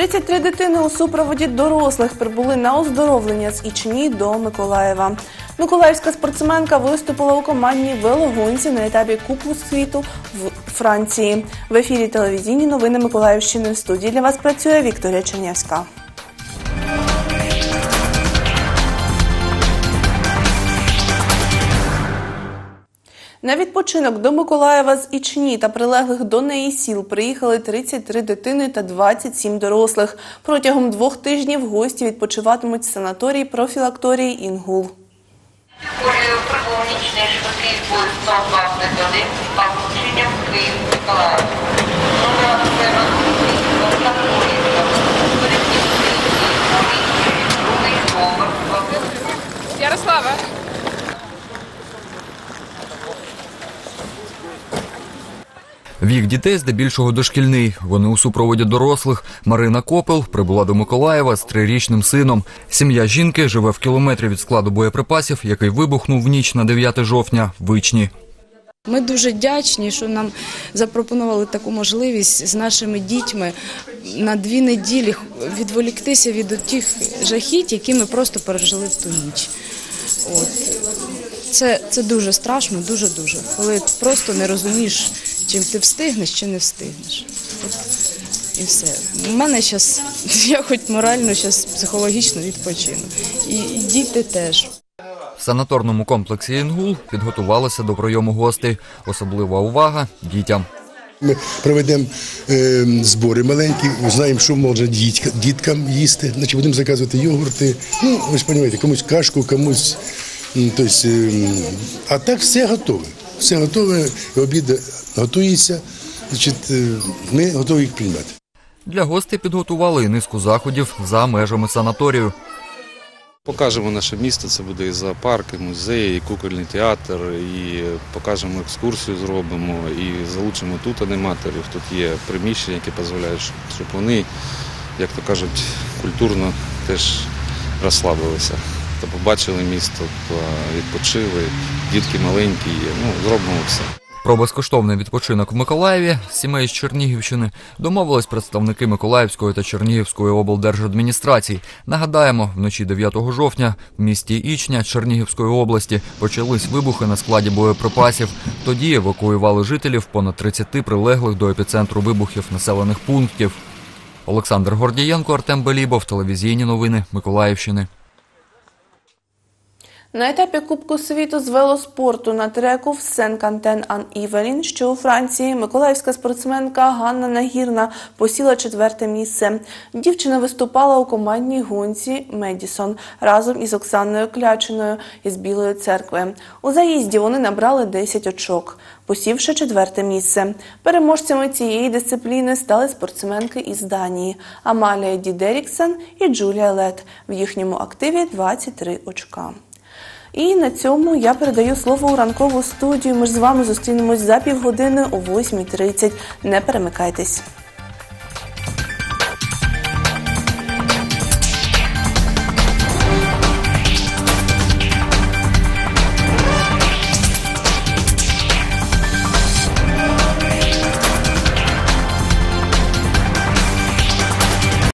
33 дитини у супроводі дорослих прибули на оздоровлення з Ічні до Миколаєва. Миколаївська спортсменка виступила у командній велогонці на етапі Кубку світу в Франції. В ефірі телевізійні новини Миколаївщини. В студії для вас працює Вікторія Чернявська. На відпочинок до Миколаєва з Ічні та прилеглих до неї сіл приїхали 33 дитини та 27 дорослих. Протягом 2 тижнів гості відпочиватимуть в санаторії профілакторії «Інгул». Ярослава. Вік дітей здебільшого дошкільний. Вони у супроводі дорослих. Марина Копел прибула до Миколаєва з 3-річним сином. Сім'я жінки живе в кілометрі від складу боєприпасів, який вибухнув в ніч на 9 жовтня в Ічні. Ми дуже вдячні, що нам запропонували таку можливість з нашими дітьми на 2 неділі відволіктися від тих жахіть, які ми просто пережили в ту ніч. Це дуже страшно, дуже-дуже, коли просто не розумієш, чим ти встигнеш чи не встигнеш. І все. У мене зараз, я хоч морально, психологічно відпочину. І діти теж. В санаторному комплексі «Інгул» підготувалися до прийому гостей. Особлива увага – дітям. Ми проведемо збори маленькі, знаємо, що можна діткам їсти. Значить, будемо заказувати йогурти. Ви ж розумієте, комусь кашку, комусь... А так все готове. Все готове, обід готується, значить, ми готові їх приймати. Для гостей підготували і низку заходів за межами санаторію. Покажемо наше місто, це буде і зоопарк, і музей, і кукольний театр, і покажемо екскурсію, зробимо, і залучимо тут аніматорів. Тут є приміщення, які дозволяють, щоб вони, як то кажуть, культурно теж розслабилися. Побачили місто, відпочили, дітки маленькі є, зробимо все. Про безкоштовний відпочинок в Миколаєві з сімей з Чернігівщини домовились представники Миколаївської та Чернігівської облдержадміністрацій. Нагадаємо, вночі 9 жовтня в місті Ічня Чернігівської області почались вибухи на складі боєприпасів. Тоді евакуювали жителів понад 30 прилеглих до епіцентру вибухів населених пунктів. Олександр Гордієнко, Артем Белібов, телевізійні новини Миколаївщини. На етапі Кубку світу з велоспорту на треку в Сен-Кантен-Ан-Івелін, що у Франції, миколаївська спортсменка Ганна Нагірна посіла 4-те місце. Дівчина виступала у командній гонці «Медісон» разом із Оксаною Клячиною із Білої Церкви. У заїзді вони набрали 10 очок, посівши 4-те місце. Переможцями цієї дисципліни стали спортсменки із Данії – Амалія Дідеріксен і Джулія Лет. В їхньому активі 23 очка. І на цьому я передаю слово у ранкову студію. Ми ж з вами зустрінемось за півгодини о 8:30. Не перемикайтесь.